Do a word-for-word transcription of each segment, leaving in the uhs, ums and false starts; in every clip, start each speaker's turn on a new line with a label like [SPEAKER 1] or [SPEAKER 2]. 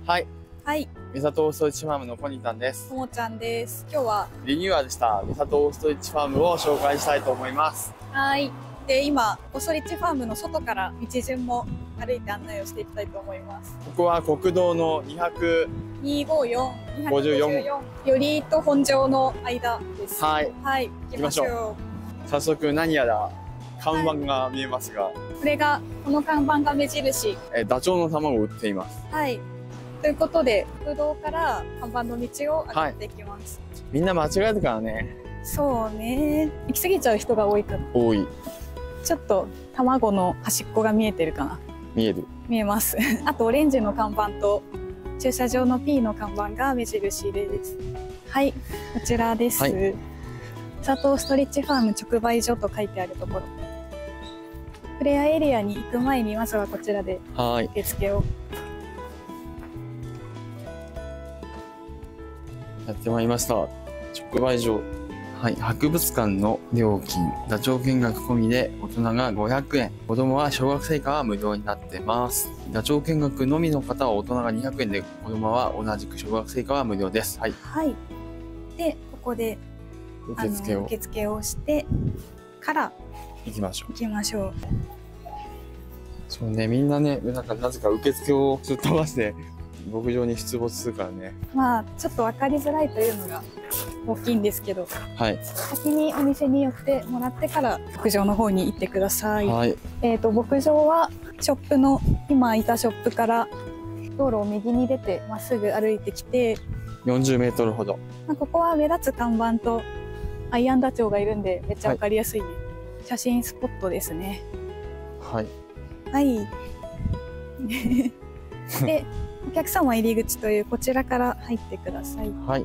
[SPEAKER 1] はい。
[SPEAKER 2] はい。
[SPEAKER 1] 三里オーストリッチファームのポニタンです。
[SPEAKER 2] ともちゃんです。今日は
[SPEAKER 1] リニューアルした三里オーストリッチファームを紹介したいと思います。
[SPEAKER 2] はい。で、今、オーストリッチファームの外から道順も歩いて案内をしていきたいと思います。
[SPEAKER 1] ここは国道のにひゃく
[SPEAKER 2] にひゃくごじゅうよん、にひゃくごじゅうよん、よりと本庄の間です。
[SPEAKER 1] はい。
[SPEAKER 2] はい。行きましょ
[SPEAKER 1] う。早速何やら看板が見えますが、はい、
[SPEAKER 2] これが、この看板が目印。
[SPEAKER 1] え、ダチョウの卵を売っています。
[SPEAKER 2] はい。ということで、国道から看板の道を歩いていきます。
[SPEAKER 1] はい、みんな間違えるからね。
[SPEAKER 2] そうね。行き過ぎちゃう人が多いから。
[SPEAKER 1] 多い。
[SPEAKER 2] ちょっと卵の端っこが見えてるかな。
[SPEAKER 1] 見える。
[SPEAKER 2] 見えます。あとオレンジの看板と駐車場の P の看板が目印です。はい、こちらです。はい、三里ストリッチファーム直売所と書いてあるところ。プレアエリアに行く前にまずはこちらで受付を。
[SPEAKER 1] やってまいりました。直売所。はい、博物館の料金、ダチョウ見学込みで大人がごひゃくえん、子供は小学生以下は無料になってます。ダチョウ見学のみの方は大人がにひゃくえんで、子供は同じく小学生以下は無料です。はい。
[SPEAKER 2] はい。で、ここで
[SPEAKER 1] 受付を
[SPEAKER 2] 受付をしてから
[SPEAKER 1] 行きましょう。
[SPEAKER 2] 行きましょう。
[SPEAKER 1] そうね、みんなね、なんかなぜか受付をすっ飛ばして牧場に出没するからね。
[SPEAKER 2] まあちょっと分かりづらいというのが大きいんですけど、
[SPEAKER 1] はい、
[SPEAKER 2] 先にお店に寄ってもらってから牧場の方に行ってください。
[SPEAKER 1] はい、
[SPEAKER 2] えっと牧場はショップの今いたショップから道路を右に出てまっすぐ歩いてきて
[SPEAKER 1] よんじゅうメートルほど。
[SPEAKER 2] まあここは目立つ看板とアイアンダチョウがいるんでめっちゃ分かりやすい、ね、はい、写真スポットですね。
[SPEAKER 1] はい
[SPEAKER 2] はいでお客様入り口というこちらから入ってください。
[SPEAKER 1] はい。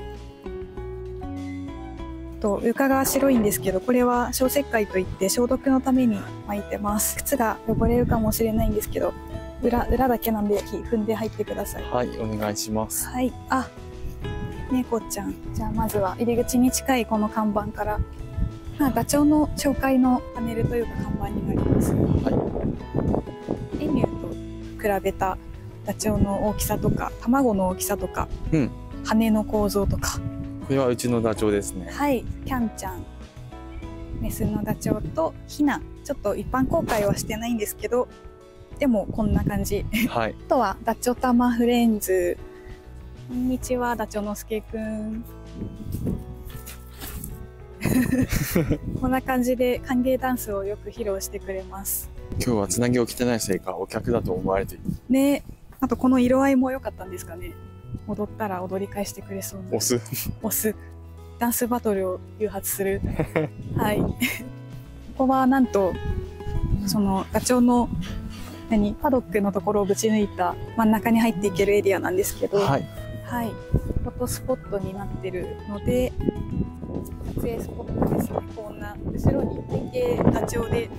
[SPEAKER 2] と床が白いんですけど、これは消石灰といって消毒のために巻いてます。靴が汚れるかもしれないんですけど、裏裏だけなんで踏んで入ってください。
[SPEAKER 1] はい、お願いします。
[SPEAKER 2] はい。あ、猫ちゃん。じゃあまずは入り口に近いこの看板から、まあ、ダチョウの紹介のパネルというか看板になります。はい。エミューと比べたダチョウの大きさとか卵の大きさとか、うん、羽の構造とか。
[SPEAKER 1] これはうちのダチョウですね。
[SPEAKER 2] はい、キャンちゃん、メスのダチョウとヒナ。ちょっと一般公開はしてないんですけど、でもこんな感じ。はい、あとはダチョタマフレンズ。こんにちは、ダチョウのすけくん。こんな感じで歓迎ダンスをよく披露してくれます。
[SPEAKER 1] 今日はつなぎを着てないせいかお客だと思われている
[SPEAKER 2] ね。あとこの色合いも良かったんですかね。踊ったら踊り返してくれそうな。
[SPEAKER 1] オス
[SPEAKER 2] オスダンスバトルを誘発するはいここはなんとそのダチョウの何パドックのところをぶち抜いた真ん中に入っていけるエリアなんですけど、はい、はい、フォトスポットになってるので撮影スポットですね。こんな後ろに背景ダチョウで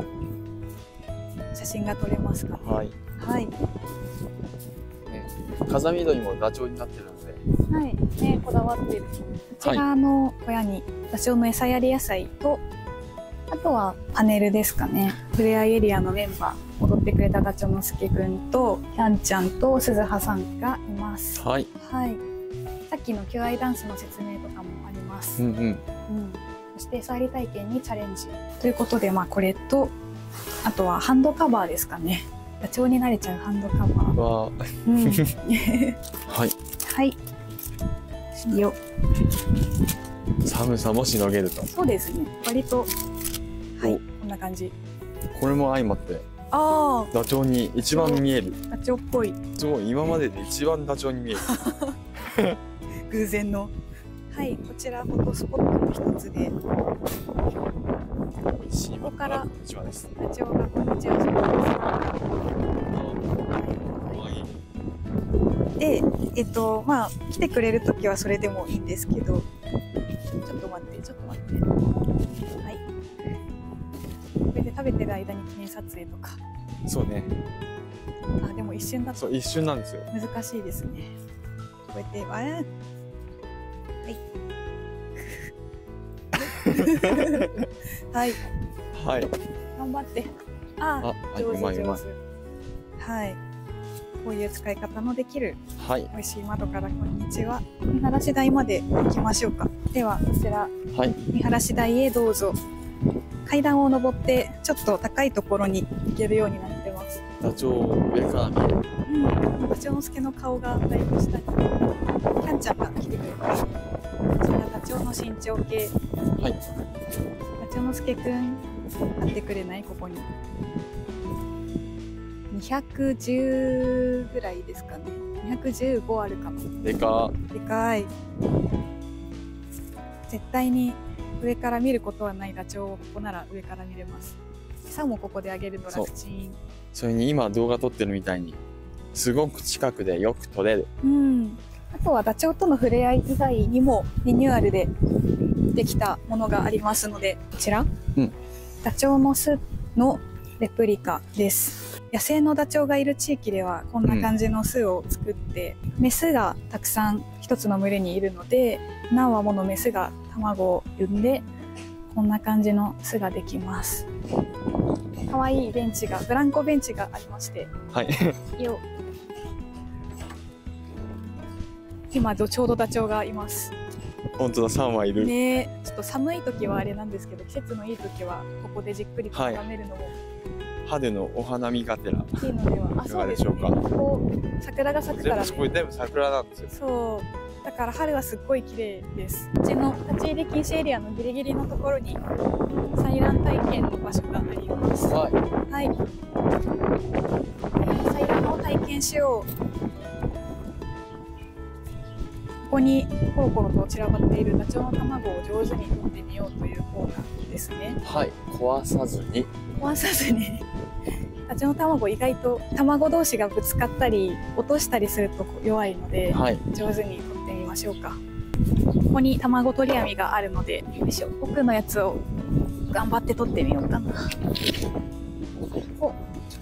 [SPEAKER 2] 写真が撮れますかね。はい、はい、
[SPEAKER 1] 風見鶏もダチョウになってるので、
[SPEAKER 2] はい、ね、こだわってる。こちらの小屋にダチョウの餌やり野菜と、あとはパネルですかね。ふれあいエリアのメンバー、踊ってくれたダチョウのすけくんと、キャンちゃんと鈴葉さんがいます。はい。はい。さっきの求愛ダンスの説明とかもあります。うんうん。うん。そして餌やり体験にチャレンジ。ということで、まあこれと、あとはハンドカバーですかね。ダチョウになれちゃうハンドカバー。わー。うん、はい。はい。よ。
[SPEAKER 1] 寒さもしのげると。
[SPEAKER 2] そうですね。割と。はい。こんな感じ。
[SPEAKER 1] これも相まって。
[SPEAKER 2] ああ。
[SPEAKER 1] ダチョウに一番見える。
[SPEAKER 2] ダチョウっぽい。
[SPEAKER 1] すごい、今までで一番ダチョウに見える。
[SPEAKER 2] 偶然の。はい、こちらフォトスポットの一つで。ここからダチョウがこんにちはします。で、えっとまあ来てくれるときはそれでもいいんですけど、ちょっと待ってちょっと待って、はい。これで食べてる間に記念撮影とか。
[SPEAKER 1] そうね。
[SPEAKER 2] あ、でも一瞬だと。
[SPEAKER 1] そう、一瞬なんですよ。
[SPEAKER 2] 難しいですね。こうやってわー。はい。はい。はい。頑張って。ああ、上手上手。はい。 こういう使い方のできる
[SPEAKER 1] はい。
[SPEAKER 2] 美味しい窓からこんにちは。見晴らし台まで行きましょうか。では、こちら、
[SPEAKER 1] はい。
[SPEAKER 2] 見晴らし台へどうぞ。階段を登って、ちょっと高いところに行けるようになってます。
[SPEAKER 1] ダチョウを上から見る。
[SPEAKER 2] うん。ダチョウの助の顔がだいぶ下に。キャンちゃんが来てくれます。こちら、ダチョウの身長計。
[SPEAKER 1] はい。
[SPEAKER 2] ダチョウの助くん、立ってくれないここに。にひゃくじゅうぐらいですかね。にひゃくじゅうごあるかも。
[SPEAKER 1] でか。
[SPEAKER 2] でかい。絶対に上から見ることはないダチョウをここなら上から見れます。餌もここであげるの楽ちん。
[SPEAKER 1] それに今動画撮ってるみたいに、すごく近くでよく撮れる。
[SPEAKER 2] うん。あとはダチョウとの触れ合い以外にもリニューアルでできたものがありますので、こちら、
[SPEAKER 1] うん、
[SPEAKER 2] ダチョウの巣のレプリカです。野生のダチョウがいる地域ではこんな感じの巣を作って、うん、メスがたくさん一つの群れにいるので、何羽ものメスが卵を産んで、こんな感じの巣ができます。かわいいベンチが、ブランコベンチがありまして、
[SPEAKER 1] はい。
[SPEAKER 2] よ今ちょうどダチョウがいます。
[SPEAKER 1] 本当だ、さん羽いる。
[SPEAKER 2] ね、ちょっと寒い時はあれなんですけど、季節のいい時はここでじっくりと眺めるのも、はい、
[SPEAKER 1] 春のお花見がてら
[SPEAKER 2] いいのでは。あ、そうですね。ここ桜が咲くからね。
[SPEAKER 1] 全部これ全部桜なんですよ。
[SPEAKER 2] そう。だから春はすっごい綺麗です。うちの立ち入り禁止エリアのギリギリのところに採卵体験の場所があります。
[SPEAKER 1] はい。
[SPEAKER 2] はい。採卵を体験しよう。ここにコロコロと散らばっているダチョウの卵を上手に取ってみようというコーナーですね。
[SPEAKER 1] はい。壊さずに。
[SPEAKER 2] 壊さずに。ダチョウの卵意外と卵同士がぶつかったり落としたりすると弱いので、はい、上手に取ってみましょうか。ここに卵取り網があるので、よいしょ、奥のやつを頑張って取ってみようかな。お、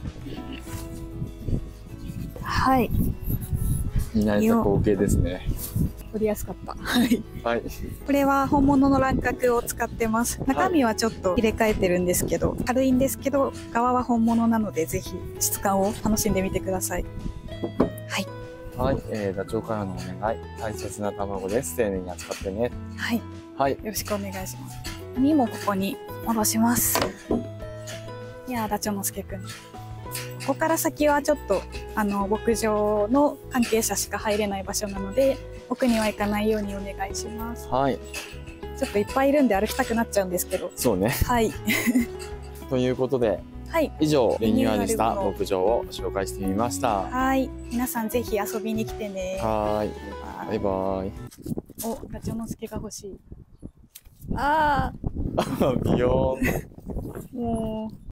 [SPEAKER 2] はい。
[SPEAKER 1] 見慣れた光景ですね。
[SPEAKER 2] 取りやすかった。はい。
[SPEAKER 1] はい。
[SPEAKER 2] これは本物の卵殻を使ってます。中身はちょっと入れ替えてるんですけど、はい、軽いんですけど、側は本物なので、ぜひ質感を楽しんでみてください。はい。
[SPEAKER 1] はい、えー、ダチョウからのお願い。大切な卵です。丁寧に扱ってね。
[SPEAKER 2] はい。
[SPEAKER 1] はい。
[SPEAKER 2] よろしくお願いします。網もここに戻します。いやー、ダチョウのすけくん。ここから先はちょっと、あの、牧場の関係者しか入れない場所なので、奥には行かないようにお願いします。
[SPEAKER 1] はい。
[SPEAKER 2] ちょっといっぱいいるんで歩きたくなっちゃうんですけど。
[SPEAKER 1] そうね。
[SPEAKER 2] はい。
[SPEAKER 1] ということで、
[SPEAKER 2] はい。
[SPEAKER 1] 以上、リニューアルした牧場を紹介してみました。
[SPEAKER 2] はい。皆さんぜひ遊びに来てね。
[SPEAKER 1] はい。バイバーイ。
[SPEAKER 2] お、ダチョウのすけが欲しい。ああ。
[SPEAKER 1] ビヨーン。
[SPEAKER 2] もう。